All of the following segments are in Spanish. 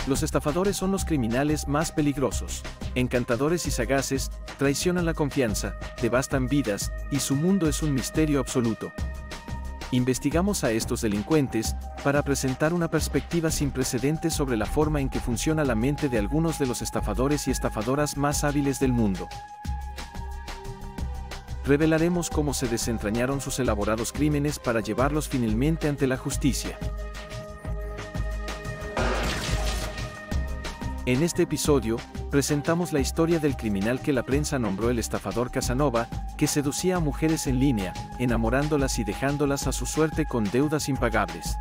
Los estafadores son los criminales más peligrosos. Encantadores y sagaces, traicionan la confianza, devastan vidas, y su mundo es un misterio absoluto. Investigamos a estos delincuentes, para presentar una perspectiva sin precedentes sobre la forma en que funciona la mente de algunos de los estafadores y estafadoras más hábiles del mundo. Revelaremos cómo se desentrañaron sus elaborados crímenes para llevarlos finalmente ante la justicia. En este episodio, presentamos la historia del criminal que la prensa nombró el estafador Casanova, que seducía a mujeres en línea, enamorándolas y dejándolas a su suerte con deudas impagables.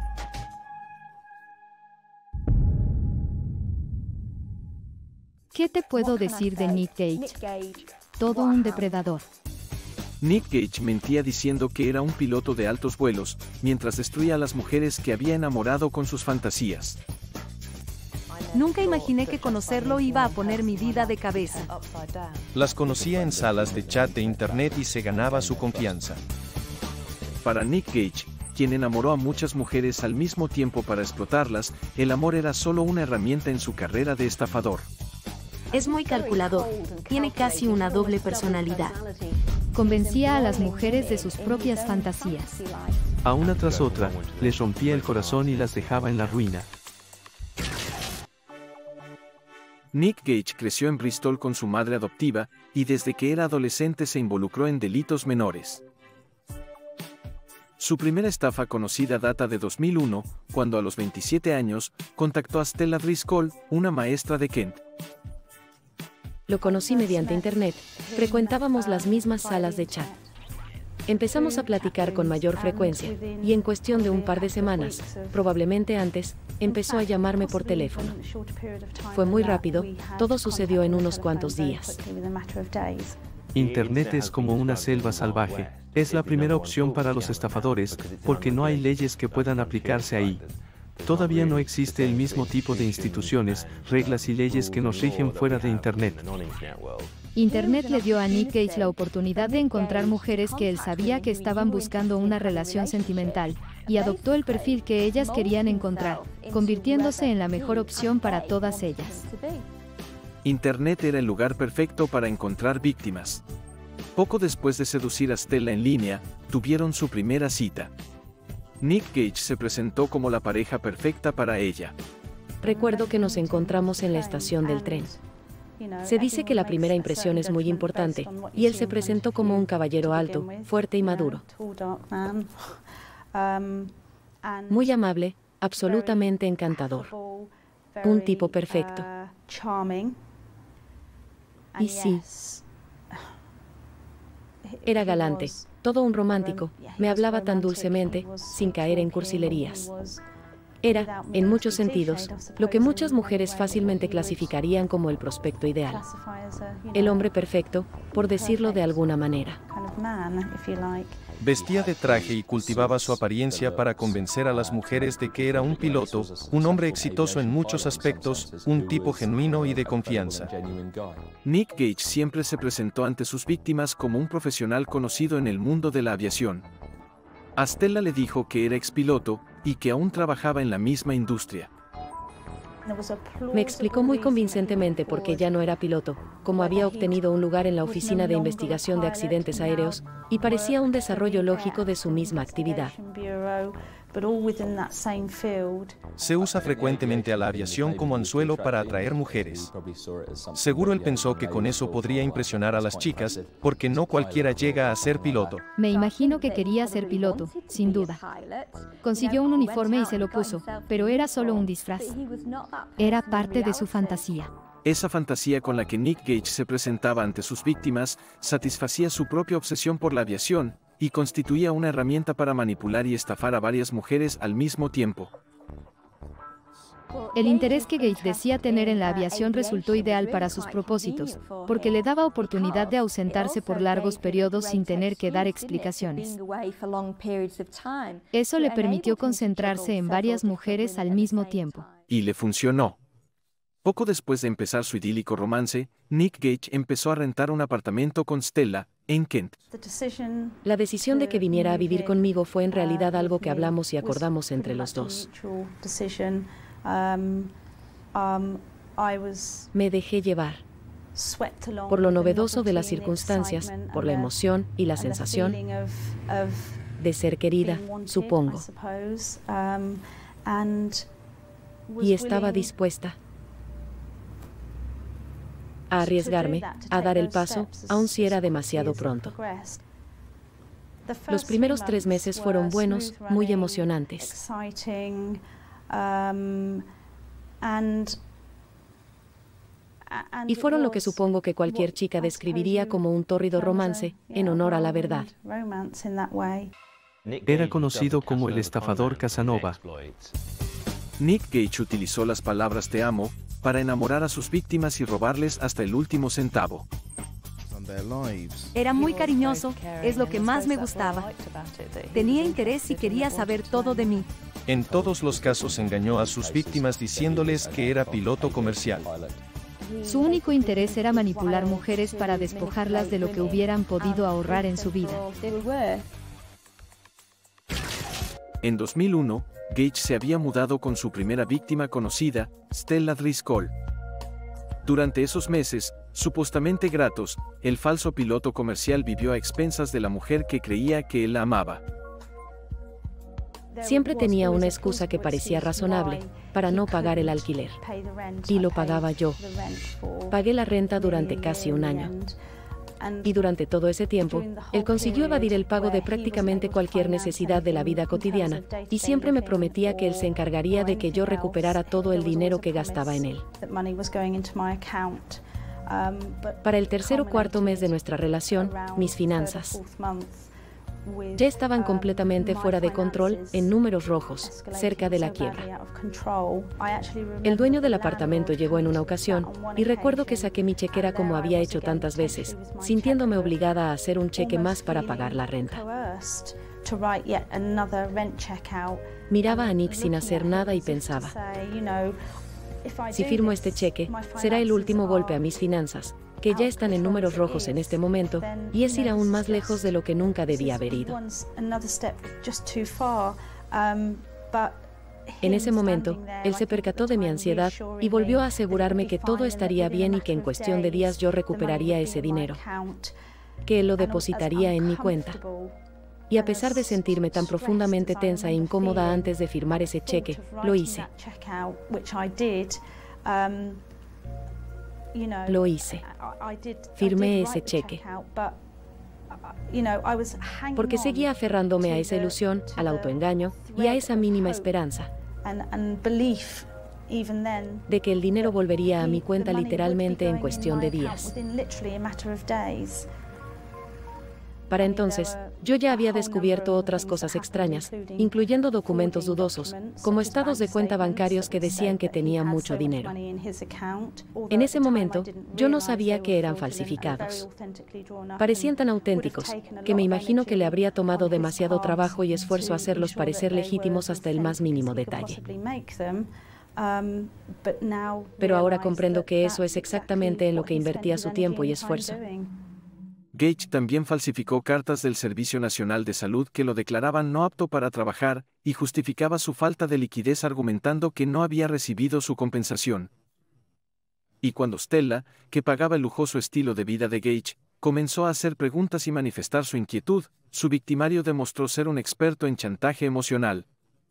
¿Qué te puedo decir de Nick Gage? Todo un depredador. Nick Gage mentía diciendo que era un piloto de altos vuelos, mientras destruía a las mujeres que había enamorado con sus fantasías. Nunca imaginé que conocerlo iba a poner mi vida de cabeza. Las conocía en salas de chat de internet y se ganaba su confianza. Para Nick Gage, quien enamoró a muchas mujeres al mismo tiempo para explotarlas, el amor era solo una herramienta en su carrera de estafador. Es muy calculador, tiene casi una doble personalidad. Convencía a las mujeres de sus propias fantasías. A una tras otra, les rompía el corazón y las dejaba en la ruina. Nick Gage creció en Bristol con su madre adoptiva, y desde que era adolescente se involucró en delitos menores. Su primera estafa conocida data de 2001, cuando a los 27 años, contactó a Stella Driscoll, una maestra de Kent. Lo conocí mediante internet, frecuentábamos las mismas salas de chat. Empezamos a platicar con mayor frecuencia, y en cuestión de un par de semanas, probablemente antes, empezó a llamarme por teléfono. Fue muy rápido, todo sucedió en unos cuantos días. Internet es como una selva salvaje. Es la primera opción para los estafadores, porque no hay leyes que puedan aplicarse ahí. Todavía no existe el mismo tipo de instituciones, reglas y leyes que nos rigen fuera de Internet. Internet le dio a Nick Gage la oportunidad de encontrar mujeres que él sabía que estaban buscando una relación sentimental, y adoptó el perfil que ellas querían encontrar, convirtiéndose en la mejor opción para todas ellas. Internet era el lugar perfecto para encontrar víctimas. Poco después de seducir a Stella en línea, tuvieron su primera cita. Nick Gage se presentó como la pareja perfecta para ella. Recuerdo que nos encontramos en la estación del tren. Se dice que la primera impresión es muy importante, y él se presentó como un caballero alto, fuerte y maduro. Muy amable, absolutamente encantador. Un tipo perfecto. Y sí, era galante, todo un romántico, me hablaba tan dulcemente, sin caer en cursilerías. Era, en muchos sentidos, lo que muchas mujeres fácilmente clasificarían como el prospecto ideal. El hombre perfecto, por decirlo de alguna manera. Vestía de traje y cultivaba su apariencia para convencer a las mujeres de que era un piloto, un hombre exitoso en muchos aspectos, un tipo genuino y de confianza. Nick Gage siempre se presentó ante sus víctimas como un profesional conocido en el mundo de la aviación. A Stella le dijo que era expiloto, y que aún trabajaba en la misma industria. Me explicó muy convincentemente por qué ya no era piloto, cómo había obtenido un lugar en la Oficina de Investigación de Accidentes Aéreos, y parecía un desarrollo lógico de su misma actividad. Se usa frecuentemente a la aviación como anzuelo para atraer mujeres. Seguro él pensó que con eso podría impresionar a las chicas, porque no cualquiera llega a ser piloto. Me imagino que quería ser piloto, sin duda. Consiguió un uniforme y se lo puso, pero era solo un disfraz. Era parte de su fantasía. Esa fantasía con la que Nick Gage se presentaba ante sus víctimas, satisfacía su propia obsesión por la aviación, y constituía una herramienta para manipular y estafar a varias mujeres al mismo tiempo. El interés que Gage decía tener en la aviación resultó ideal para sus propósitos, porque le daba oportunidad de ausentarse por largos periodos sin tener que dar explicaciones. Eso le permitió concentrarse en varias mujeres al mismo tiempo. Y le funcionó. Poco después de empezar su idílico romance, Nick Gage empezó a rentar un apartamento con Stella, en Kent. La decisión de que viniera a vivir conmigo fue en realidad algo que hablamos y acordamos entre los dos. Me dejé llevar por lo novedoso de las circunstancias, por la emoción y la sensación de ser querida, supongo. Y estaba dispuesta a arriesgarme, a dar el paso, aun si era demasiado pronto. Los primeros 3 meses fueron buenos, muy emocionantes. Y fueron lo que supongo que cualquier chica describiría como un tórrido romance, en honor a la verdad. Era conocido como el estafador Casanova. Nick Gage utilizó las palabras "te amo" para enamorar a sus víctimas y robarles hasta el último centavo. Era muy cariñoso, es lo que más me gustaba. Tenía interés y quería saber todo de mí. En todos los casos engañó a sus víctimas diciéndoles que era piloto comercial. Su único interés era manipular mujeres para despojarlas de lo que hubieran podido ahorrar en su vida. En 2001, Gage se había mudado con su primera víctima conocida, Stella Driscoll. Durante esos meses, supuestamente gratos, el falso piloto comercial vivió a expensas de la mujer que creía que él la amaba. Siempre tenía una excusa que parecía razonable para no pagar el alquiler. Y lo pagaba yo. Pagué la renta durante casi un año. Y durante todo ese tiempo, él consiguió evadir el pago de prácticamente cualquier necesidad de la vida cotidiana, y siempre me prometía que él se encargaría de que yo recuperara todo el dinero que gastaba en él. Para el tercer o cuarto mes de nuestra relación, mis finanzas ya estaban completamente fuera de control, en números rojos, cerca de la quiebra. El dueño del apartamento llegó en una ocasión, y recuerdo que saqué mi chequera como había hecho tantas veces, sintiéndome obligada a hacer un cheque más para pagar la renta. Miraba a Nick sin hacer nada y pensaba, si firmo este cheque, será el último golpe a mis finanzas, que ya están en números rojos en este momento, y es ir aún más lejos de lo que nunca debía haber ido. En ese momento, él se percató de mi ansiedad y volvió a asegurarme que todo estaría bien y que en cuestión de días yo recuperaría ese dinero, que él lo depositaría en mi cuenta. Y a pesar de sentirme tan profundamente tensa e incómoda antes de firmar ese cheque, lo hice. Lo hice. Firmé ese cheque. Porque seguía aferrándome a esa ilusión, al autoengaño y a esa mínima esperanza de que el dinero volvería a mi cuenta literalmente en cuestión de días. Para entonces, yo ya había descubierto otras cosas extrañas, incluyendo documentos dudosos, como estados de cuenta bancarios que decían que tenía mucho dinero. En ese momento, yo no sabía que eran falsificados. Parecían tan auténticos, que me imagino que le habría tomado demasiado trabajo y esfuerzo hacerlos parecer legítimos hasta el más mínimo detalle. Pero ahora comprendo que eso es exactamente en lo que invertía su tiempo y esfuerzo. Gage también falsificó cartas del Servicio Nacional de Salud que lo declaraban no apto para trabajar, y justificaba su falta de liquidez argumentando que no había recibido su compensación. Y cuando Stella, que pagaba el lujoso estilo de vida de Gage, comenzó a hacer preguntas y manifestar su inquietud, su victimario demostró ser un experto en chantaje emocional.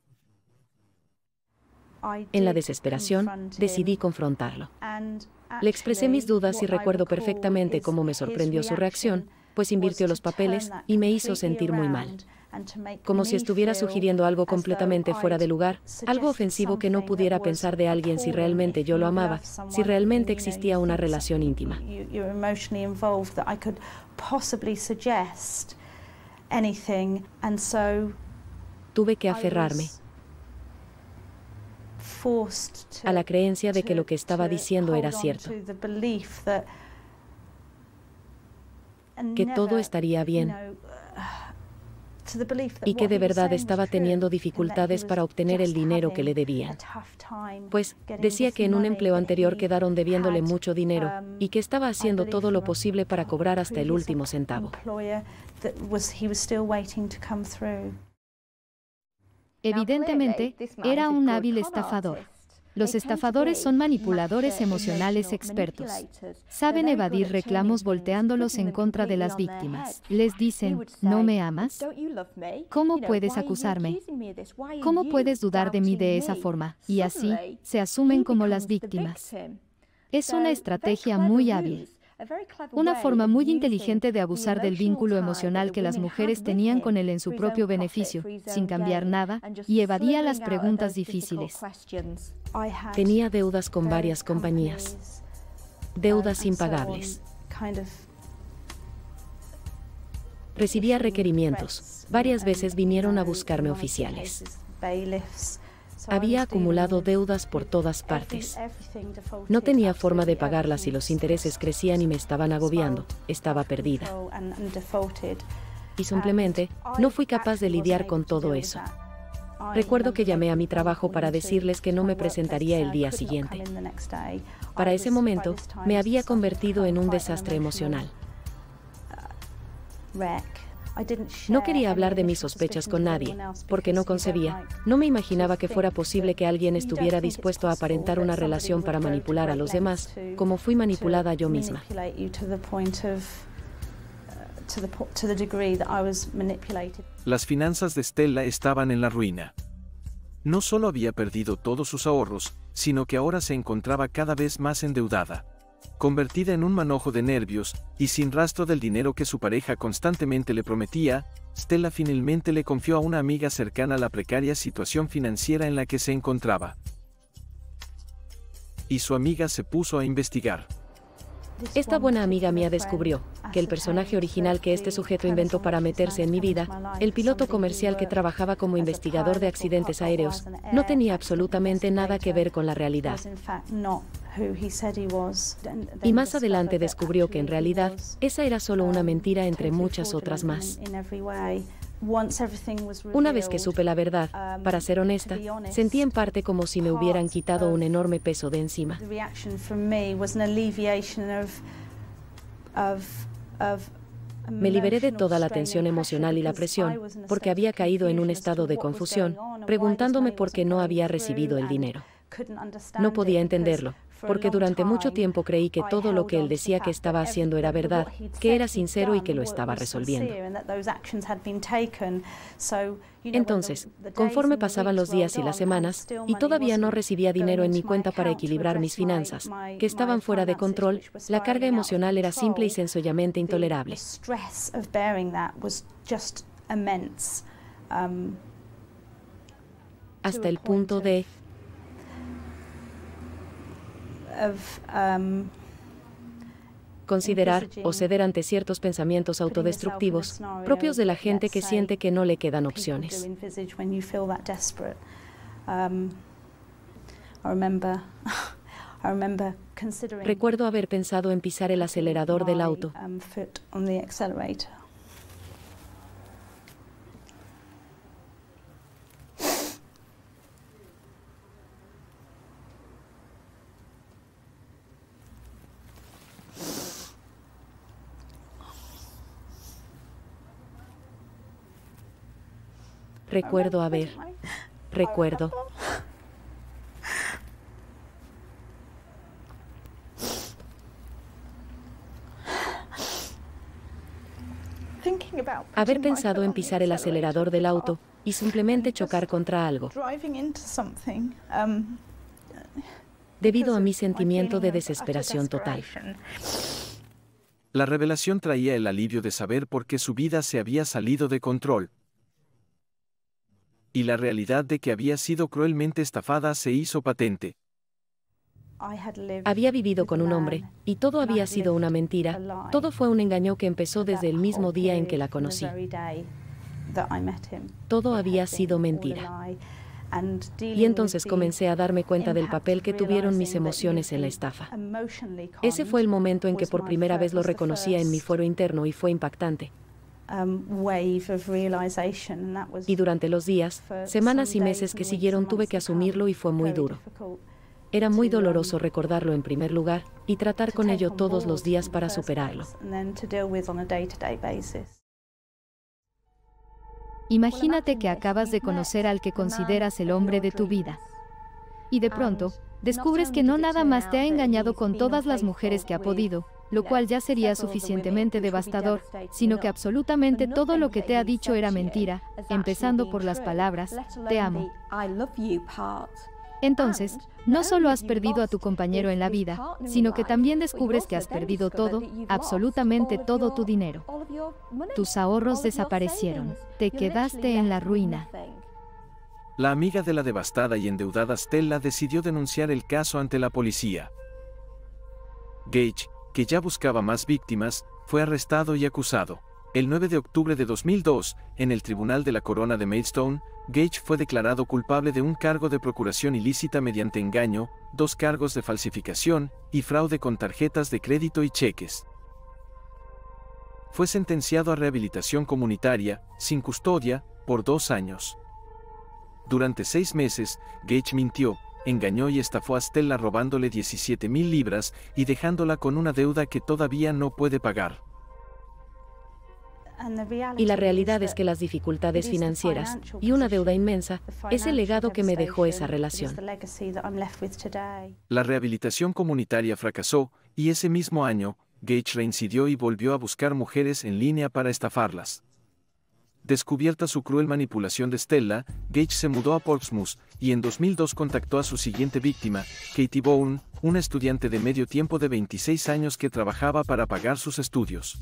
En la desesperación, decidí confrontarlo. Le expresé mis dudas y recuerdo perfectamente cómo me sorprendió su reacción, pues invirtió los papeles y me hizo sentir muy mal. Como si estuviera sugiriendo algo completamente fuera de lugar, algo ofensivo que no pudiera pensar de alguien si realmente yo lo amaba, si realmente existía una relación íntima. Tuve que aferrarme a la creencia de que lo que estaba diciendo era cierto, que todo estaría bien, y que de verdad estaba teniendo dificultades para obtener el dinero que le debían. Pues, decía que en un empleo anterior quedaron debiéndole mucho dinero, y que estaba haciendo todo lo posible para cobrar hasta el último centavo. Evidentemente, era un hábil estafador. Los estafadores son manipuladores emocionales expertos. Saben evadir reclamos volteándolos en contra de las víctimas. Les dicen, ¿no me amas? ¿Cómo puedes acusarme? ¿Cómo puedes dudar de mí de esa forma? Y así, se asumen como las víctimas. Es una estrategia muy hábil. Una forma muy inteligente de abusar del vínculo emocional que las mujeres tenían con él en su propio beneficio, sin cambiar nada, y evadía las preguntas difíciles. Tenía deudas con varias compañías. Deudas impagables. Recibía requerimientos. Varias veces vinieron a buscarme oficiales. Había acumulado deudas por todas partes. No tenía forma de pagarlas y los intereses crecían y me estaban agobiando. Estaba perdida. Y simplemente, no fui capaz de lidiar con todo eso. Recuerdo que llamé a mi trabajo para decirles que no me presentaría el día siguiente. Para ese momento, me había convertido en un desastre emocional. No quería hablar de mis sospechas con nadie, porque no concebía, no me imaginaba que fuera posible que alguien estuviera dispuesto a aparentar una relación para manipular a los demás, como fui manipulada yo misma. Las finanzas de Stella estaban en la ruina. No solo había perdido todos sus ahorros, sino que ahora se encontraba cada vez más endeudada. Convertida en un manojo de nervios, y sin rastro del dinero que su pareja constantemente le prometía, Stella finalmente le confió a una amiga cercana la precaria situación financiera en la que se encontraba. Y su amiga se puso a investigar. Esta buena amiga mía descubrió que el personaje original que este sujeto inventó para meterse en mi vida, el piloto comercial que trabajaba como investigador de accidentes aéreos, no tenía absolutamente nada que ver con la realidad. Y más adelante descubrió que en realidad, esa era solo una mentira entre muchas otras más. Una vez que supe la verdad, para ser honesta, sentí en parte como si me hubieran quitado un enorme peso de encima. Me liberé de toda la tensión emocional y la presión, porque había caído en un estado de confusión, preguntándome por qué no había recibido el dinero. No podía entenderlo, porque durante mucho tiempo creí que todo lo que él decía que estaba haciendo era verdad, que era sincero y que lo estaba resolviendo. Entonces, conforme pasaban los días y las semanas, y todavía no recibía dinero en mi cuenta para equilibrar mis finanzas, que estaban fuera de control, la carga emocional era simple y sencillamente intolerable. Hasta el punto de considerar o ceder ante ciertos pensamientos autodestructivos propios de la gente que siente que no le quedan opciones. Recuerdo haber pensado en pisar el acelerador del auto. Recuerdo. Haber pensado en pisar el acelerador del auto y simplemente chocar contra algo. Debido a mi sentimiento de desesperación total. La revelación traía el alivio de saber por qué su vida se había salido de control. Y la realidad de que había sido cruelmente estafada se hizo patente. Había vivido con un hombre, y todo había sido una mentira. Todo fue un engaño que empezó desde el mismo día en que la conocí. Todo había sido mentira. Y entonces comencé a darme cuenta del papel que tuvieron mis emociones en la estafa. Ese fue el momento en que por primera vez lo reconocía en mi fuero interno y fue impactante. Y durante los días, semanas y meses que siguieron tuve que asumirlo y fue muy duro. Era muy doloroso recordarlo en primer lugar y tratar con ello todos los días para superarlo. Imagínate que acabas de conocer al que consideras el hombre de tu vida. Y de pronto, descubres que no nada más te ha engañado con todas las mujeres que ha podido, lo cual ya sería suficientemente devastador, sino que absolutamente todo lo que te ha dicho era mentira, empezando por las palabras, te amo. Entonces, no solo has perdido a tu compañero en la vida, sino que también descubres que has perdido todo, absolutamente todo tu dinero. Tus ahorros desaparecieron, te quedaste en la ruina. La amiga de la devastada y endeudada Stella decidió denunciar el caso ante la policía. Gage, que ya buscaba más víctimas, fue arrestado y acusado. El 9 de octubre de 2002, en el Tribunal de la Corona de Maidstone, Gage fue declarado culpable de un cargo de procuración ilícita mediante engaño, 2 cargos de falsificación y fraude con tarjetas de crédito y cheques. Fue sentenciado a rehabilitación comunitaria, sin custodia, por 2 años. Durante 6 meses, Gage mintió, engañó y estafó a Stella robándole 17.000 libras y dejándola con una deuda que todavía no puede pagar. Y la realidad es que las dificultades financieras y una deuda inmensa es el legado que me dejó esa relación. La rehabilitación comunitaria fracasó, y ese mismo año, Gage reincidió y volvió a buscar mujeres en línea para estafarlas. Descubierta su cruel manipulación de Stella, Gage se mudó a Portsmouth, y en 2002 contactó a su siguiente víctima, Katie Bourne, una estudiante de medio tiempo de 26 años que trabajaba para pagar sus estudios.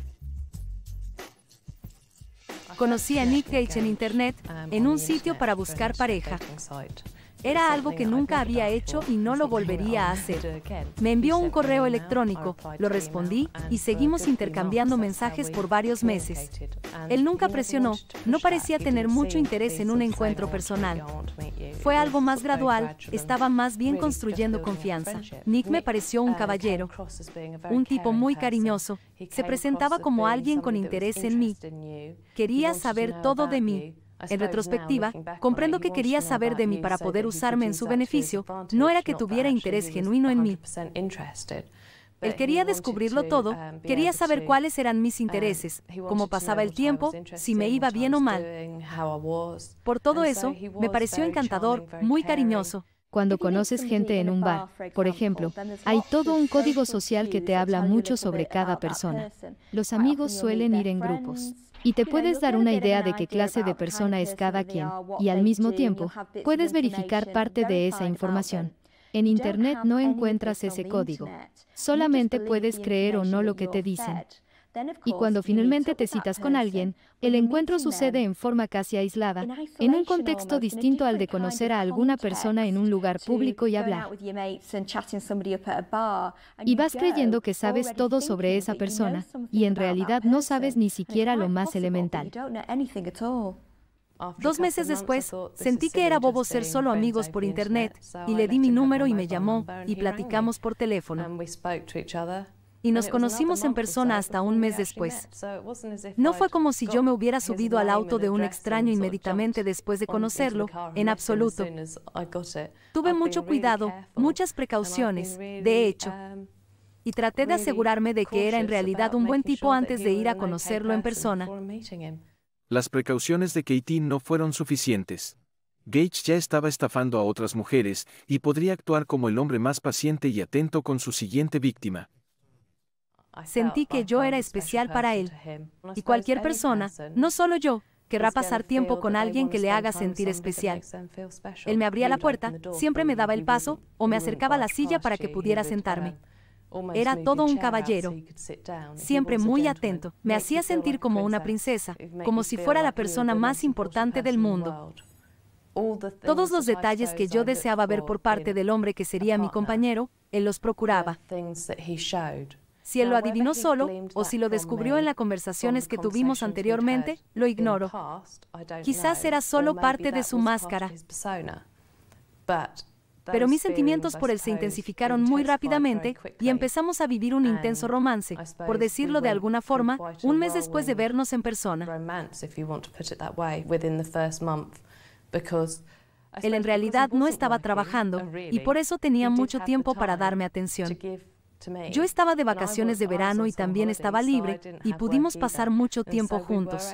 Conocí a Nick Gage en Internet, en un sitio para buscar pareja. Era algo que nunca había hecho y no lo volvería a hacer. Me envió un correo electrónico, lo respondí y seguimos intercambiando mensajes por varios meses. Él nunca presionó, no parecía tener mucho interés en un encuentro personal. Fue algo más gradual, estaba más bien construyendo confianza. Nick me pareció un caballero, un tipo muy cariñoso. Se presentaba como alguien con interés en mí. Quería saber todo de mí. En retrospectiva, comprendo que quería saber de mí para poder usarme en su beneficio, no era que tuviera interés genuino en mí. Él quería descubrirlo todo, quería saber cuáles eran mis intereses, cómo pasaba el tiempo, si me iba bien o mal. Por todo eso, me pareció encantador, muy cariñoso. Cuando conoces gente en un bar, por ejemplo, hay todo un código social que te habla mucho sobre cada persona. Los amigos suelen ir en grupos. Y te puedes dar una idea de qué clase de persona es cada quien, y al mismo tiempo, puedes verificar parte de esa información. En Internet no encuentras ese código. Solamente puedes creer o no lo que te dicen. Y cuando finalmente te citas con alguien, el encuentro sucede en forma casi aislada, en un contexto distinto al de conocer a alguna persona en un lugar público y hablar. Y vas creyendo que sabes todo sobre esa persona, y en realidad no sabes ni siquiera lo más elemental. 2 meses después, sentí que era bobo ser solo amigos por Internet, y le di mi número y me llamó, y platicamos por teléfono. Y nos conocimos en persona hasta un mes después. No fue como si yo me hubiera subido al auto de un extraño inmediatamente después de conocerlo, en absoluto. Tuve mucho cuidado, muchas precauciones, de hecho, y traté de asegurarme de que era en realidad un buen tipo antes de ir a conocerlo en persona. Las precauciones de Katie no fueron suficientes. Gage ya estaba estafando a otras mujeres, y podría actuar como el hombre más paciente y atento con su siguiente víctima. Sentí que yo era especial para él. Y cualquier persona, no solo yo, querrá pasar tiempo con alguien que le haga sentir especial. Él me abría la puerta, siempre me daba el paso, o me acercaba a la silla para que pudiera sentarme. Era todo un caballero, siempre muy atento. Me hacía sentir como una princesa, como si fuera la persona más importante del mundo. Todos los detalles que yo deseaba ver por parte del hombre que sería mi compañero, él los procuraba. Si él lo adivinó solo, o si lo descubrió en las conversaciones que tuvimos anteriormente, lo ignoro. Quizás era solo parte de su máscara. Pero mis sentimientos por él se intensificaron muy rápidamente y empezamos a vivir un intenso romance, por decirlo de alguna forma, un mes después de vernos en persona. Él en realidad no estaba trabajando y por eso tenía mucho tiempo para darme atención. Yo estaba de vacaciones de verano y también estaba libre, y pudimos pasar mucho tiempo juntos.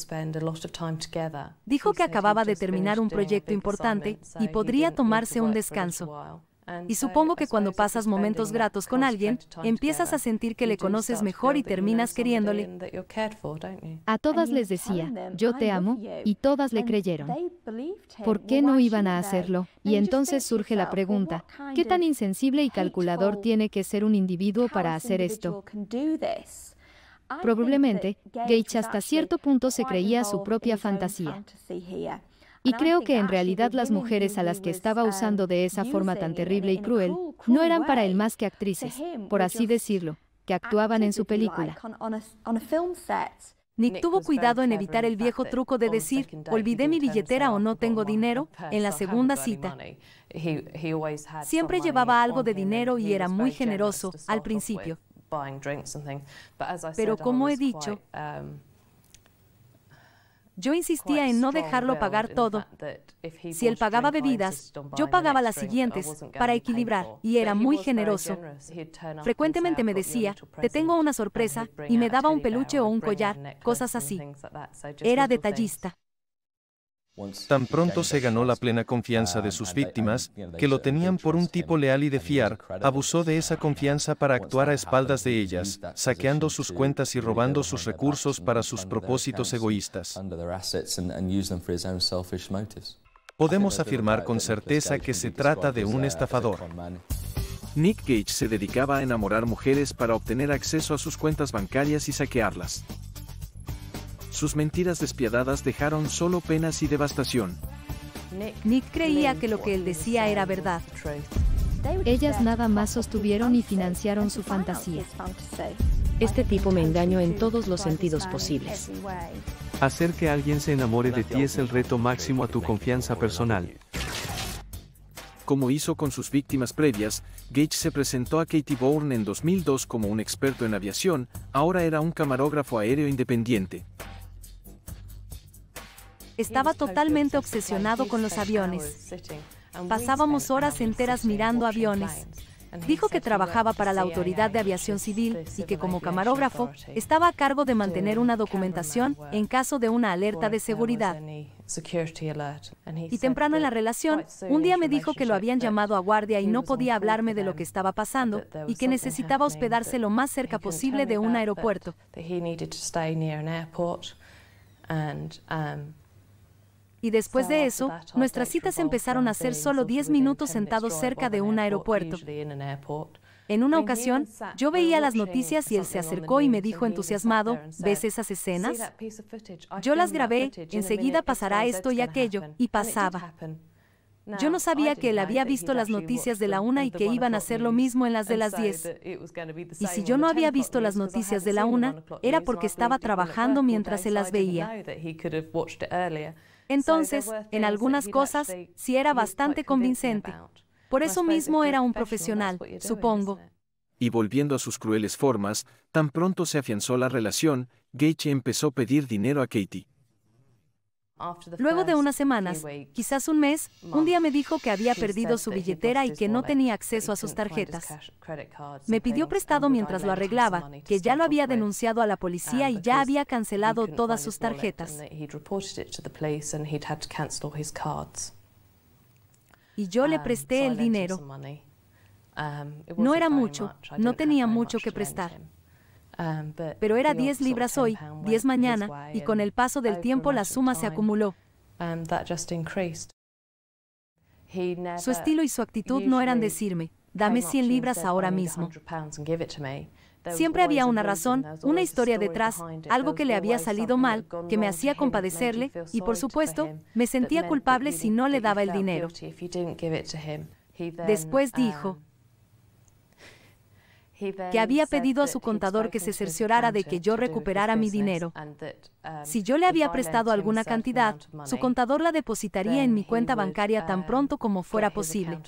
Dijo que acababa de terminar un proyecto importante y podría tomarse un descanso. Y supongo que cuando pasas momentos gratos con alguien, empiezas a sentir que le conoces mejor y terminas queriéndole. A todas les decía, yo te amo, y todas le creyeron. ¿Por qué no iban a hacerlo? Y entonces surge la pregunta, ¿qué tan insensible y calculador tiene que ser un individuo para hacer esto? Probablemente, Gage hasta cierto punto se creía su propia fantasía. Y creo que en realidad las mujeres a las que estaba usando de esa forma tan terrible y cruel, no eran para él más que actrices, por así decirlo, que actuaban en su película. Nick tuvo cuidado en evitar el viejo truco de decir, olvidé mi billetera o no tengo dinero, en la segunda cita. Siempre llevaba algo de dinero y era muy generoso al principio. Pero como he dicho, yo insistía en no dejarlo pagar todo. Si él pagaba bebidas, yo pagaba las siguientes, para equilibrar, y era muy generoso. Frecuentemente me decía, te tengo una sorpresa, y me daba un peluche o un collar, cosas así. Era detallista. Tan pronto se ganó la plena confianza de sus víctimas, que lo tenían por un tipo leal y de fiar, abusó de esa confianza para actuar a espaldas de ellas, saqueando sus cuentas y robando sus recursos para sus propósitos egoístas. Podemos afirmar con certeza que se trata de un estafador. Nick Gage se dedicaba a enamorar mujeres para obtener acceso a sus cuentas bancarias y saquearlas. Sus mentiras despiadadas dejaron solo penas y devastación. Nick creía que lo que él decía era verdad. Ellas nada más sostuvieron y financiaron su fantasía. Este tipo me engañó en todos los sentidos posibles. Hacer que alguien se enamore de ti es el reto máximo a tu confianza personal. Como hizo con sus víctimas previas, Gage se presentó a Katie Bourne en 2002 como un experto en aviación, ahora era un camarógrafo aéreo independiente. Estaba totalmente obsesionado con los aviones. Pasábamos horas enteras mirando aviones. Dijo que trabajaba para la Autoridad de Aviación Civil y que como camarógrafo estaba a cargo de mantener una documentación en caso de una alerta de seguridad. Y temprano en la relación, un día me dijo que lo habían llamado a guardia y no podía hablarme de lo que estaba pasando y que necesitaba hospedarse lo más cerca posible de un aeropuerto. Y después de eso, nuestras citas empezaron a ser solo 10 minutos sentados cerca de un aeropuerto. En una ocasión, yo veía las noticias y él se acercó y me dijo entusiasmado, ¿ves esas escenas? Yo las grabé, enseguida pasará esto y aquello, y pasaba. Yo no sabía que él había visto las noticias de la 1 y que iban a hacer lo mismo en las de las 10. Y si yo no había visto las noticias de la 1, era porque estaba trabajando mientras él las veía. Entonces, en algunas cosas, sí era bastante convincente. Por eso mismo era un profesional, supongo. Y volviendo a sus crueles formas, tan pronto se afianzó la relación, Gage empezó a pedir dinero a Katie. Luego de unas semanas, quizás un mes, un día me dijo que había perdido su billetera y que no tenía acceso a sus tarjetas. Me pidió prestado mientras lo arreglaba, que ya lo había denunciado a la policía y ya había cancelado todas sus tarjetas. Y yo le presté el dinero. No era mucho, no tenía mucho que prestar. Pero era 10 libras hoy, 10 mañana, y con el paso del tiempo la suma se acumuló. Su estilo y su actitud no eran decirme, dame 100 libras ahora mismo. Siempre había una razón, una historia detrás, algo que le había salido mal, que me hacía compadecerle, y por supuesto, me sentía culpable si no le daba el dinero. Después dijo que había pedido a su contador que se cerciorara de que yo recuperara mi dinero. Si yo le había prestado alguna cantidad, su contador la depositaría en mi cuenta bancaria tan pronto como fuera posible.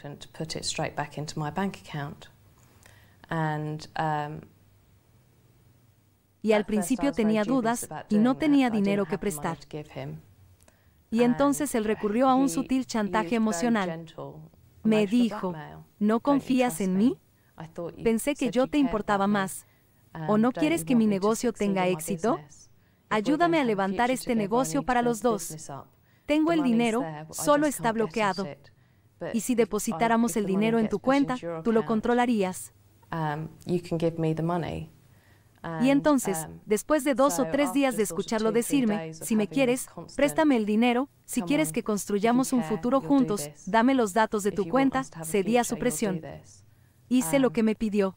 Y al principio tenía dudas y no tenía dinero que prestar. Y entonces él recurrió a un sutil chantaje emocional. Me dijo, ¿no confías en mí? Pensé que yo te importaba más. ¿O no quieres que mi negocio tenga éxito? Ayúdame a levantar este negocio para los dos. Tengo el dinero, solo está bloqueado. Y si depositáramos el dinero en tu cuenta, tú lo controlarías. Y entonces, después de 2 o 3 días de escucharlo decirme, si me quieres, préstame el dinero, si quieres que construyamos un futuro juntos, dame los datos de tu cuenta, cedí a su presión. Hice lo que me pidió.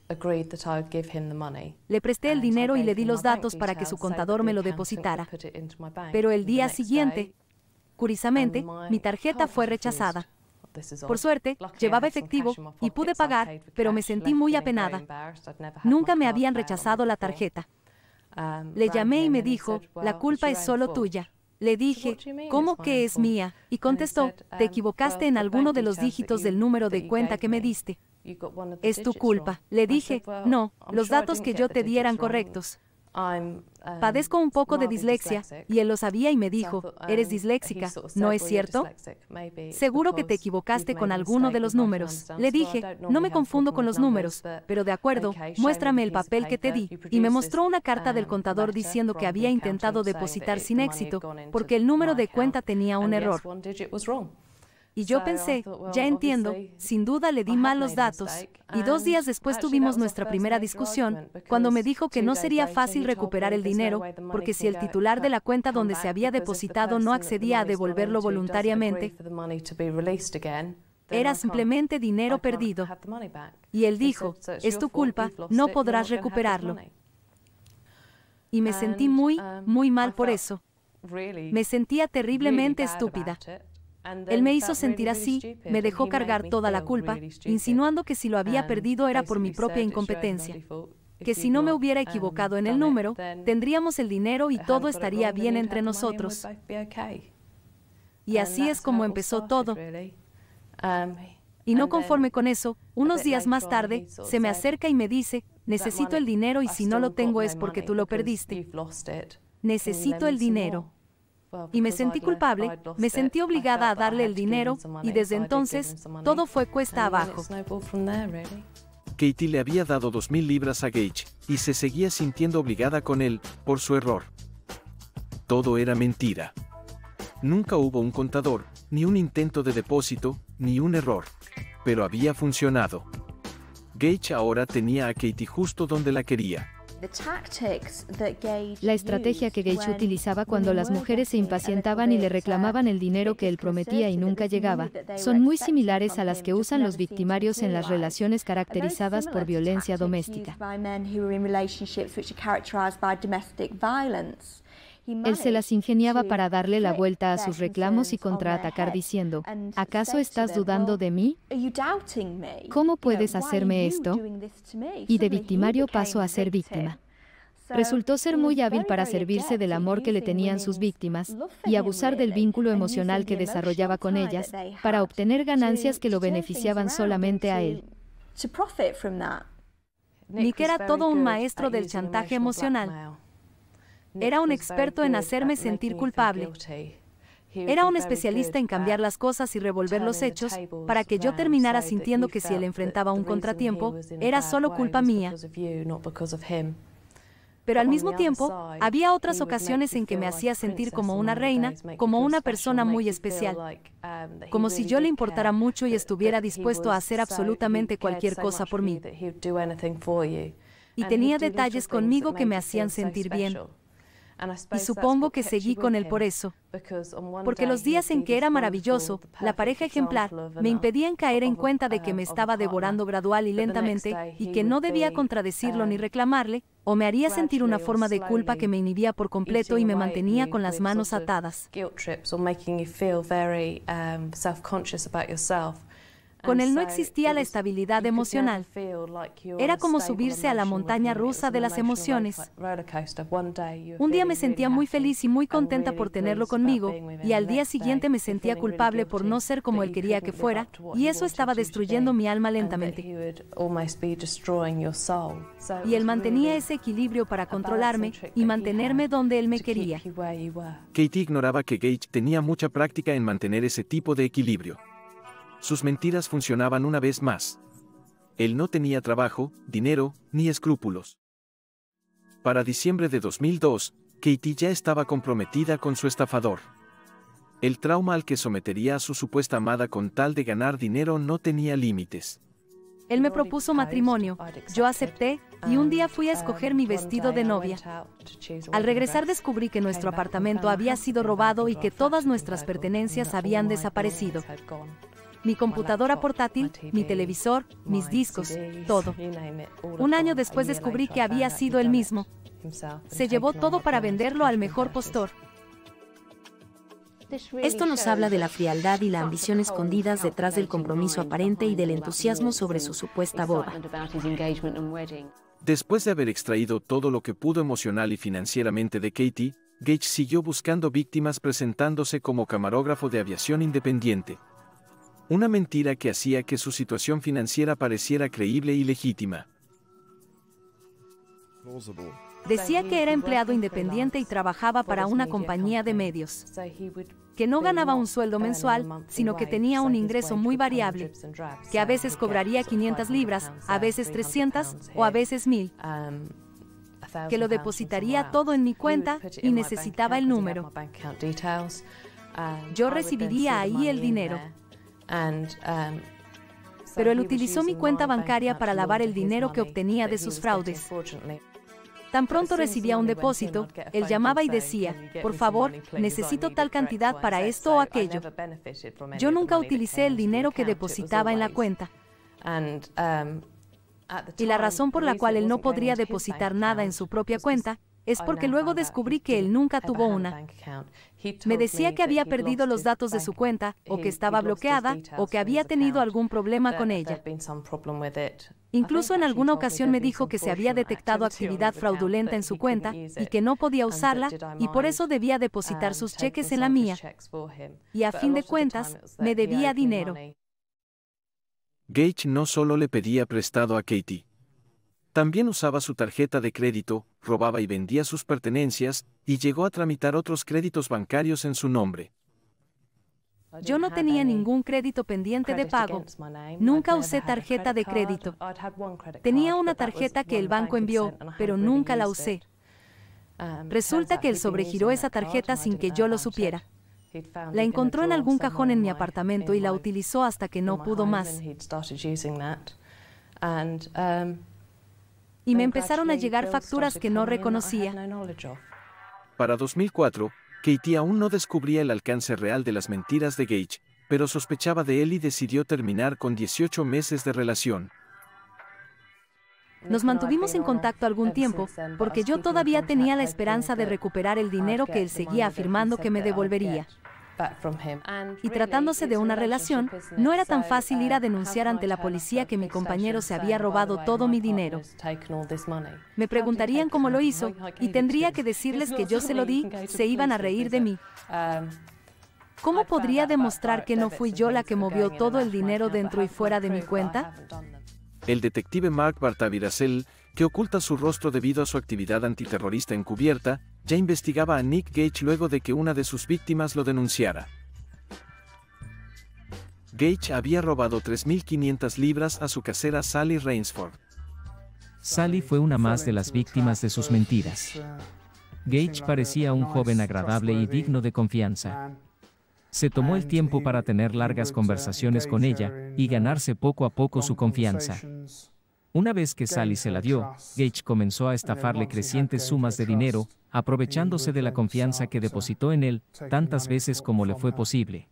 Le presté el dinero y le di los datos para que su contador me lo depositara. Pero el día siguiente, curiosamente, mi tarjeta fue rechazada. Por suerte, llevaba efectivo y pude pagar, pero me sentí muy apenada. Nunca me habían rechazado la tarjeta. Le llamé y me dijo, la culpa es solo tuya. Le dije, ¿cómo que es mía? Y contestó, te equivocaste en alguno de los dígitos del número de cuenta que me diste. Es tu culpa. Le dije, no, los datos que yo te di eran correctos. Padezco un poco de dislexia, y él lo sabía y me dijo, eres disléxica, ¿no es cierto? Seguro que te equivocaste con alguno de los números. Le dije, no me confundo con los números, pero de acuerdo, muéstrame el papel que te di. Y me mostró una carta del contador diciendo que había intentado depositar sin éxito, porque el número de cuenta tenía un error. Y yo pensé, ya entiendo, sin duda le di mal los datos. Y 2 días después tuvimos nuestra primera discusión, cuando me dijo que no sería fácil recuperar el dinero, porque si el titular de la cuenta donde se había depositado no accedía a devolverlo voluntariamente, era simplemente dinero perdido. Y él dijo, es tu culpa, no podrás recuperarlo. Y me sentí muy mal por eso. Me sentía terriblemente estúpida. Él me hizo sentir así, me dejó cargar toda la culpa, insinuando que si lo había perdido era por mi propia incompetencia. Que si no me hubiera equivocado en el número, tendríamos el dinero y todo estaría bien entre nosotros. Y así es como empezó todo. Y no conforme con eso, unos días más tarde, se me acerca y me dice, necesito el dinero y si no lo tengo es porque tú lo perdiste. Necesito el dinero. Y me sentí culpable, me sentí obligada a darle el dinero, y desde entonces, todo fue cuesta abajo. Katie le había dado 2.000 libras a Gage, y se seguía sintiendo obligada con él, por su error. Todo era mentira. Nunca hubo un contador, ni un intento de depósito, ni un error. Pero había funcionado. Gage ahora tenía a Katie justo donde la quería. La estrategia que Gage utilizaba cuando las mujeres se impacientaban y le reclamaban el dinero que él prometía y nunca llegaba, son muy similares a las que usan los victimarios en las relaciones caracterizadas por violencia doméstica. Él se las ingeniaba para darle la vuelta a sus reclamos y contraatacar diciendo, ¿acaso estás dudando de mí? ¿Cómo puedes hacerme esto? Y de victimario pasó a ser víctima. Resultó ser muy hábil para servirse del amor que le tenían sus víctimas y abusar del vínculo emocional que desarrollaba con ellas para obtener ganancias que lo beneficiaban solamente a él. Nick era todo un maestro del chantaje emocional. Era un experto en hacerme sentir culpable. Era un especialista en cambiar las cosas y revolver los hechos para que yo terminara sintiendo que si él enfrentaba un contratiempo, era solo culpa mía. Pero al mismo tiempo, había otras ocasiones en que me hacía sentir como una reina, como una persona muy especial, como si yo le importara mucho y estuviera dispuesto a hacer absolutamente cualquier cosa por mí. Y tenía detalles conmigo que me hacían sentir bien. Y supongo que seguí con él por eso, porque los días en que era maravilloso, la pareja ejemplar, me impedían caer en cuenta de que me estaba devorando gradual y lentamente, y que no debía contradecirlo ni reclamarle, o me haría sentir una forma de culpa que me inhibía por completo y me mantenía con las manos atadas. Con él no existía la estabilidad emocional. Era como subirse a la montaña rusa de las emociones. Un día me sentía muy feliz y muy contenta por tenerlo conmigo, y al día siguiente me sentía culpable por no ser como él quería que fuera, y eso estaba destruyendo mi alma lentamente. Y él mantenía ese equilibrio para controlarme y mantenerme donde él me quería. Katie ignoraba que Gage tenía mucha práctica en mantener ese tipo de equilibrio. Sus mentiras funcionaban una vez más. Él no tenía trabajo, dinero, ni escrúpulos. Para diciembre de 2002, Katie ya estaba comprometida con su estafador. El trauma al que sometería a su supuesta amada con tal de ganar dinero no tenía límites. Él me propuso matrimonio, yo acepté, y un día fui a escoger mi vestido de novia. Al regresar descubrí que nuestro apartamento había sido robado y que todas nuestras pertenencias habían desaparecido. Mi computadora portátil, mi televisor, mis discos, todo. Un año después descubrí que había sido él mismo. Se llevó todo para venderlo al mejor postor. Esto nos habla de la frialdad y la ambición escondidas detrás del compromiso aparente y del entusiasmo sobre su supuesta boda. Después de haber extraído todo lo que pudo emocional y financieramente de Katie, Gage siguió buscando víctimas presentándose como camarógrafo de aviación independiente. Una mentira que hacía que su situación financiera pareciera creíble y legítima. Decía que era empleado independiente y trabajaba para una compañía de medios. Que no ganaba un sueldo mensual, sino que tenía un ingreso muy variable. Que a veces cobraría 500 libras, a veces 300 o a veces 1000. Que lo depositaría todo en mi cuenta y necesitaba el número. Yo recibiría ahí el dinero. Pero él utilizó mi cuenta bancaria para lavar el dinero que obtenía de sus fraudes. Tan pronto recibía un depósito, él llamaba y decía, por favor, necesito tal cantidad para esto o aquello. Yo nunca utilicé el dinero que depositaba en la cuenta. Y la razón por la cual él no podría depositar nada en su propia cuenta es porque luego descubrí que él nunca tuvo una. Me decía que había perdido los datos de su cuenta, o que estaba bloqueada, o que había tenido algún problema con ella. Incluso en alguna ocasión me dijo que se había detectado actividad fraudulenta en su cuenta y que no podía usarla, y por eso debía depositar sus cheques en la mía. Y a fin de cuentas, me debía dinero. Gage no solo le pedía prestado a Katie. También usaba su tarjeta de crédito, robaba y vendía sus pertenencias, y llegó a tramitar otros créditos bancarios en su nombre. Yo no tenía ningún crédito pendiente de pago. Nunca usé tarjeta de crédito. Tenía una tarjeta que el banco envió, pero nunca la usé. Resulta que él sobregiró esa tarjeta sin que yo lo supiera. La encontró en algún cajón en mi apartamento y la utilizó hasta que no pudo más. Y me empezaron a llegar facturas que no reconocía. Para 2004, Katie aún no descubría el alcance real de las mentiras de Gage, pero sospechaba de él y decidió terminar con 18 meses de relación. Nos mantuvimos en contacto algún tiempo, porque yo todavía tenía la esperanza de recuperar el dinero que él seguía afirmando que me devolvería. Y tratándose de una relación, no era tan fácil ir a denunciar ante la policía que mi compañero se había robado todo mi dinero. Me preguntarían cómo lo hizo, y tendría que decirles que yo se lo di, se iban a reír de mí. ¿Cómo podría demostrar que no fui yo la que movió todo el dinero dentro y fuera de mi cuenta? El detective Mark Bartavirasel, que oculta su rostro debido a su actividad antiterrorista encubierta, ya investigaba a Nick Gage luego de que una de sus víctimas lo denunciara. Gage había robado 3.500 libras a su casera Sally Rainsford. Sally fue una más de las víctimas de sus mentiras. Gage parecía un joven agradable y digno de confianza. Se tomó el tiempo para tener largas conversaciones con ella y ganarse poco a poco su confianza. Una vez que Sally se la dio, Gage comenzó a estafarle crecientes sumas de dinero, aprovechándose de la confianza que depositó en él tantas veces como le fue posible.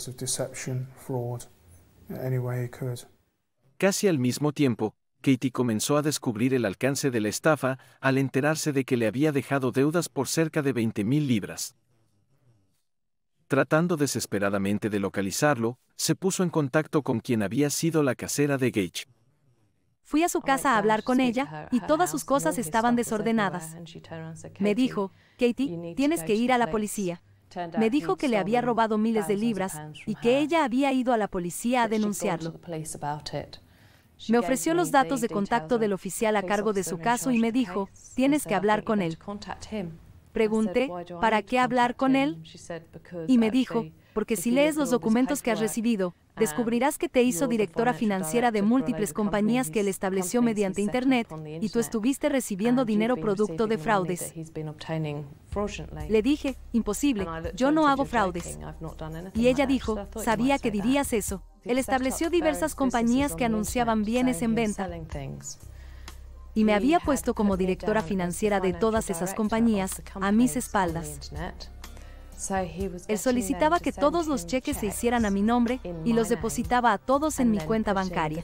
Casi al mismo tiempo, Katie comenzó a descubrir el alcance de la estafa al enterarse de que le había dejado deudas por cerca de 20.000 libras. Tratando desesperadamente de localizarlo, se puso en contacto con quien había sido la casera de Gage. Fui a su casa a hablar con ella, y todas sus cosas estaban desordenadas. Me dijo, Katie, tienes que ir a la policía. Me dijo que le había robado miles de libras, y que ella había ido a la policía a denunciarlo. Me ofreció los datos de contacto del oficial a cargo de su caso y me dijo, tienes que hablar con él. Pregunté, ¿para qué hablar con él? Y me dijo, porque si lees los documentos que has recibido, descubrirás que te hizo directora financiera de múltiples compañías que él estableció mediante Internet, y tú estuviste recibiendo dinero producto de fraudes. Le dije, imposible, yo no hago fraudes. Y ella dijo, sabía que dirías eso. Él estableció diversas compañías que anunciaban bienes en venta. Y me había puesto como directora financiera de todas esas compañías, a mis espaldas. Él solicitaba que todos los cheques se hicieran a mi nombre y los depositaba a todos en mi cuenta bancaria.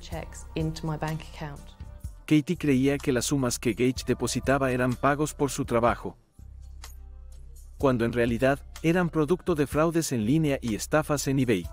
Katie creía que las sumas que Gage depositaba eran pagos por su trabajo, cuando en realidad eran producto de fraudes en línea y estafas en eBay.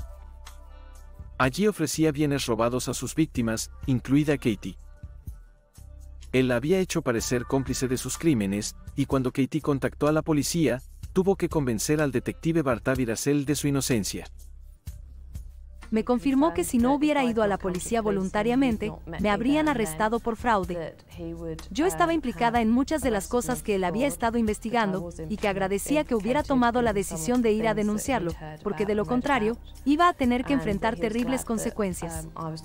Allí ofrecía bienes robados a sus víctimas, incluida Katie. Él la había hecho parecer cómplice de sus crímenes, y cuando Katie contactó a la policía, tuvo que convencer al detective Bartavi Racel de su inocencia. Me confirmó que si no hubiera ido a la policía voluntariamente, me habrían arrestado por fraude. Yo estaba implicada en muchas de las cosas que él había estado investigando, y que agradecía que hubiera tomado la decisión de ir a denunciarlo, porque de lo contrario, iba a tener que enfrentar terribles consecuencias.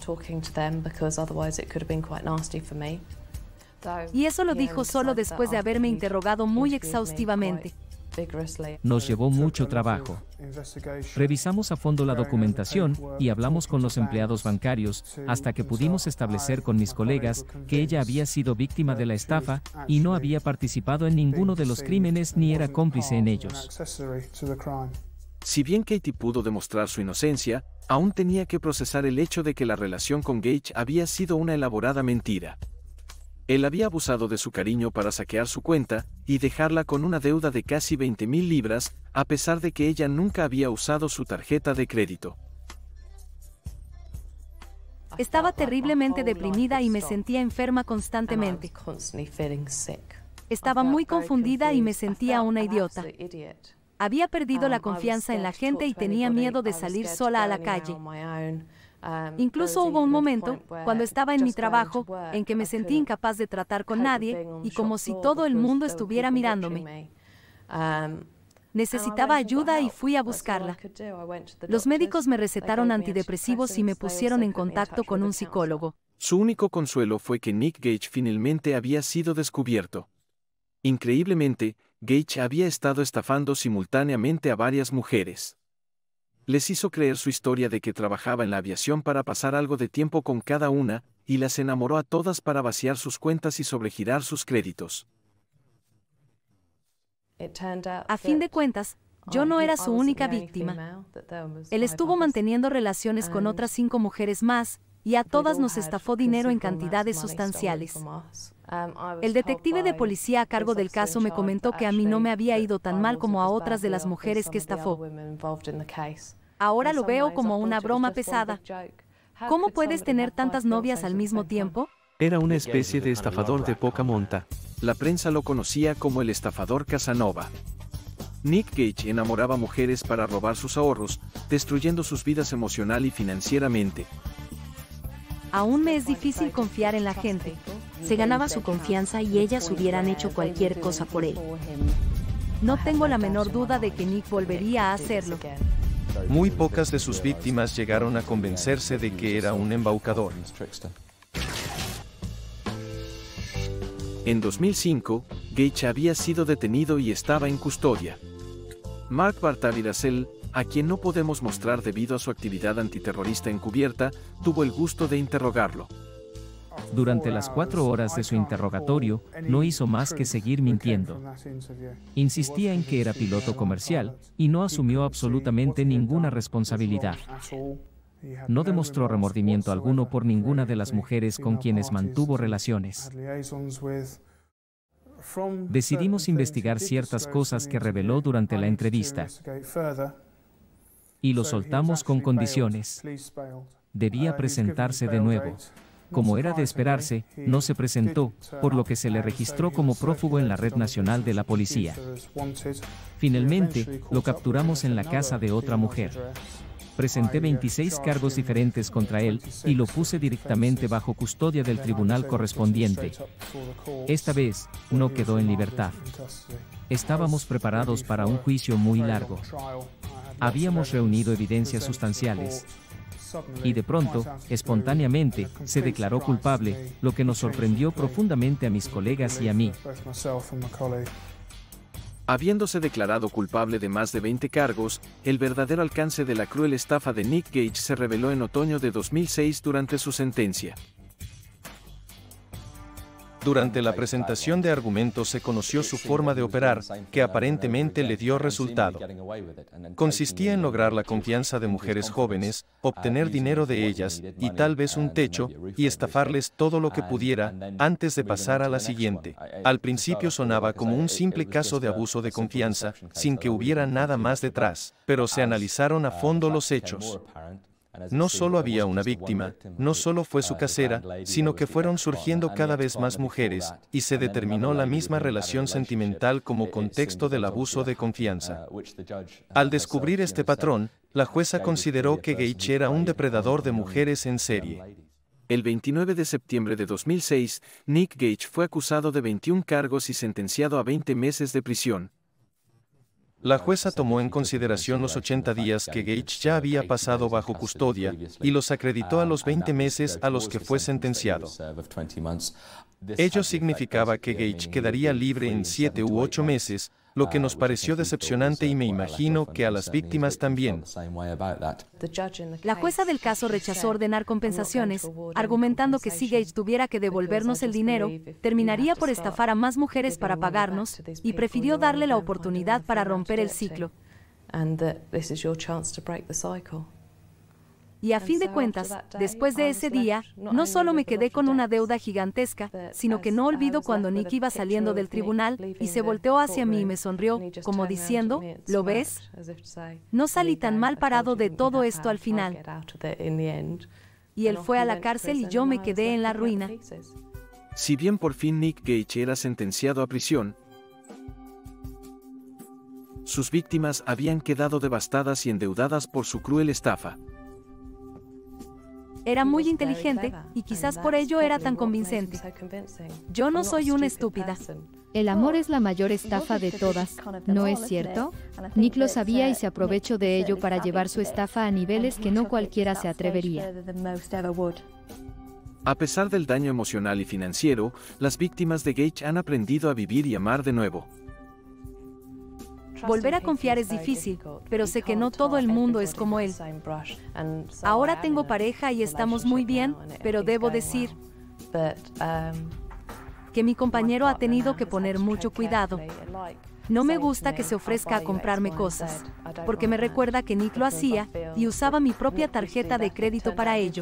Y eso lo dijo solo después de haberme interrogado muy exhaustivamente. Nos llevó mucho trabajo. Revisamos a fondo la documentación y hablamos con los empleados bancarios, hasta que pudimos establecer con mis colegas que ella había sido víctima de la estafa y no había participado en ninguno de los crímenes ni era cómplice en ellos. Si bien Katie pudo demostrar su inocencia, aún tenía que procesar el hecho de que la relación con Gage había sido una elaborada mentira. Él había abusado de su cariño para saquear su cuenta y dejarla con una deuda de casi 20,000 libras, a pesar de que ella nunca había usado su tarjeta de crédito. Estaba terriblemente deprimida y me sentía enferma constantemente. Estaba muy confundida y me sentía una idiota. Había perdido la confianza en la gente y tenía miedo de salir sola a la calle. Incluso hubo un momento, cuando estaba en mi trabajo, en que me sentí incapaz de tratar con nadie, y como si todo el mundo estuviera mirándome. Necesitaba ayuda y fui a buscarla. Los médicos me recetaron antidepresivos y me pusieron en contacto con un psicólogo. Su único consuelo fue que Nick Gage finalmente había sido descubierto. Increíblemente, Gage había estado estafando simultáneamente a varias mujeres. Les hizo creer su historia de que trabajaba en la aviación para pasar algo de tiempo con cada una, y las enamoró a todas para vaciar sus cuentas y sobregirar sus créditos. A fin de cuentas, yo no era su única víctima. Él estuvo manteniendo relaciones con otras 5 mujeres más, y a todas nos estafó dinero en cantidades sustanciales. El detective de policía a cargo del caso me comentó que a mí no me había ido tan mal como a otras de las mujeres que estafó. Ahora lo veo como una broma pesada. ¿Cómo puedes tener tantas novias al mismo tiempo? Era una especie de estafador de poca monta. La prensa lo conocía como el estafador Casanova. Nick Gage enamoraba mujeres para robar sus ahorros, destruyendo sus vidas emocional y financieramente. Aún me es difícil confiar en la gente. Se ganaba su confianza y ellas hubieran hecho cualquier cosa por él. No tengo la menor duda de que Nick volvería a hacerlo. Muy pocas de sus víctimas llegaron a convencerse de que era un embaucador. En 2005, Gage había sido detenido y estaba en custodia. Mark Bartavi Racel, a quien no podemos mostrar debido a su actividad antiterrorista encubierta, tuvo el gusto de interrogarlo. Durante las 4 horas de su interrogatorio, no hizo más que seguir mintiendo. Insistía en que era piloto comercial, y no asumió absolutamente ninguna responsabilidad. No demostró remordimiento alguno por ninguna de las mujeres con quienes mantuvo relaciones. Decidimos investigar ciertas cosas que reveló durante la entrevista, y lo soltamos con condiciones. Debía presentarse de nuevo. Como era de esperarse, no se presentó, por lo que se le registró como prófugo en la red nacional de la policía. Finalmente, lo capturamos en la casa de otra mujer. Presenté 26 cargos diferentes contra él, y lo puse directamente bajo custodia del tribunal correspondiente. Esta vez, no quedó en libertad. Estábamos preparados para un juicio muy largo. Habíamos reunido evidencias sustanciales. Y de pronto, espontáneamente, se declaró culpable, lo que nos sorprendió profundamente a mis colegas y a mí. Habiéndose declarado culpable de más de 20 cargos, el verdadero alcance de la cruel estafa de Nick Gage se reveló en otoño de 2006 durante su sentencia. Durante la presentación de argumentos se conoció su forma de operar, que aparentemente le dio resultado. Consistía en lograr la confianza de mujeres jóvenes, obtener dinero de ellas, y tal vez un techo, y estafarles todo lo que pudiera, antes de pasar a la siguiente. Al principio sonaba como un simple caso de abuso de confianza, sin que hubiera nada más detrás, pero se analizaron a fondo los hechos. No solo había una víctima, no solo fue su casera, sino que fueron surgiendo cada vez más mujeres, y se determinó la misma relación sentimental como contexto del abuso de confianza. Al descubrir este patrón, la jueza consideró que Gage era un depredador de mujeres en serie. El 29 de septiembre de 2006, Nick Gage fue acusado de 21 cargos y sentenciado a 20 meses de prisión. La jueza tomó en consideración los 80 días que Gage ya había pasado bajo custodia y los acreditó a los 20 meses a los que fue sentenciado. Ello significaba que Gage quedaría libre en 7 u 8 meses, lo que nos pareció decepcionante y me imagino que a las víctimas también. La jueza del caso rechazó ordenar compensaciones, argumentando que si Gage tuviera que devolvernos el dinero, terminaría por estafar a más mujeres para pagarnos, y prefirió darle la oportunidad para romper el ciclo. Y a fin de cuentas, después de ese día, no solo me quedé con una deuda gigantesca, sino que no olvido cuando Nick iba saliendo del tribunal y se volteó hacia mí y me sonrió, como diciendo, ¿lo ves? No salí tan mal parado de todo esto al final. Y él fue a la cárcel y yo me quedé en la ruina. Si bien por fin Nick Gage era sentenciado a prisión, sus víctimas habían quedado devastadas y endeudadas por su cruel estafa. Era muy inteligente, y quizás por ello era tan convincente. Yo no soy una estúpida. El amor es la mayor estafa de todas, ¿no es cierto? Nick lo sabía y se aprovechó de ello para llevar su estafa a niveles que no cualquiera se atrevería. A pesar del daño emocional y financiero, las víctimas de Gage han aprendido a vivir y amar de nuevo. Volver a confiar es difícil, pero sé que no todo el mundo es como él. Ahora tengo pareja y estamos muy bien, pero debo decir que mi compañero ha tenido que poner mucho cuidado. No me gusta que se ofrezca a comprarme cosas, porque me recuerda que Nick lo hacía y usaba mi propia tarjeta de crédito para ello.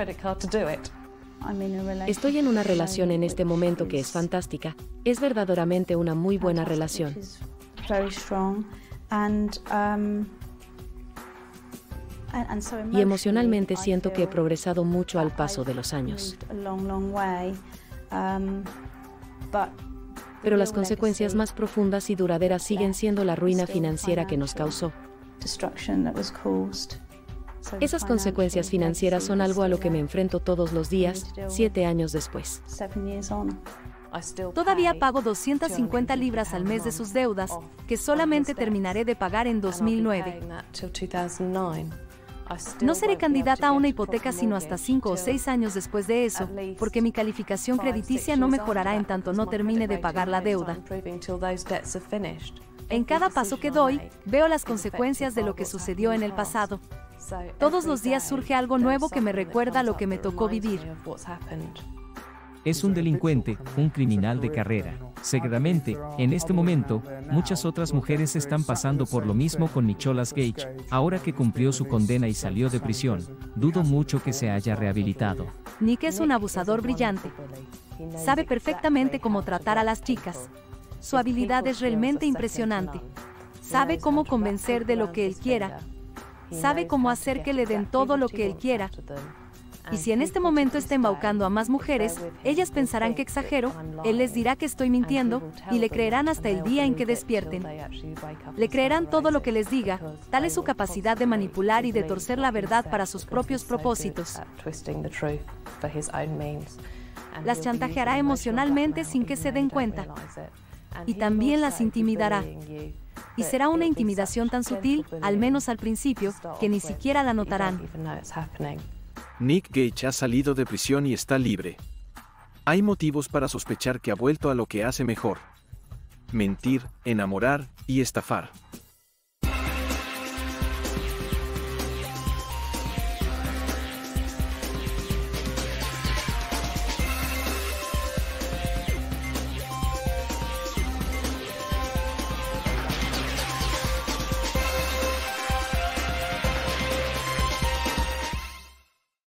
Estoy en una relación en este momento que es fantástica. Es verdaderamente una muy buena relación. Y emocionalmente siento que he progresado mucho al paso de los años. Pero las consecuencias más profundas y duraderas siguen siendo la ruina financiera que nos causó. Esas consecuencias financieras son algo a lo que me enfrento todos los días, 7 años después. Todavía pago 250 libras al mes de sus deudas, que solamente terminaré de pagar en 2009. No seré candidata a una hipoteca sino hasta 5 o 6 años después de eso, porque mi calificación crediticia no mejorará en tanto no termine de pagar la deuda. En cada paso que doy, veo las consecuencias de lo que sucedió en el pasado. Todos los días surge algo nuevo que me recuerda lo que me tocó vivir. Es un delincuente, un criminal de carrera. Seguramente, en este momento, muchas otras mujeres están pasando por lo mismo con Nicholas Gage, ahora que cumplió su condena y salió de prisión. Dudo mucho que se haya rehabilitado. Nick es un abusador brillante. Sabe perfectamente cómo tratar a las chicas. Su habilidad es realmente impresionante. Sabe cómo convencer de lo que él quiera. Sabe cómo hacer que le den todo lo que él quiera. Y si en este momento está embaucando a más mujeres, ellas pensarán que exagero, él les dirá que estoy mintiendo, y le creerán hasta el día en que despierten. Le creerán todo lo que les diga, tal es su capacidad de manipular y de torcer la verdad para sus propios propósitos. Las chantajeará emocionalmente sin que se den cuenta. Y también las intimidará. Y será una intimidación tan sutil, al menos al principio, que ni siquiera la notarán. Nick Gage ha salido de prisión y está libre. Hay motivos para sospechar que ha vuelto a lo que hace mejor: mentir, enamorar y estafar.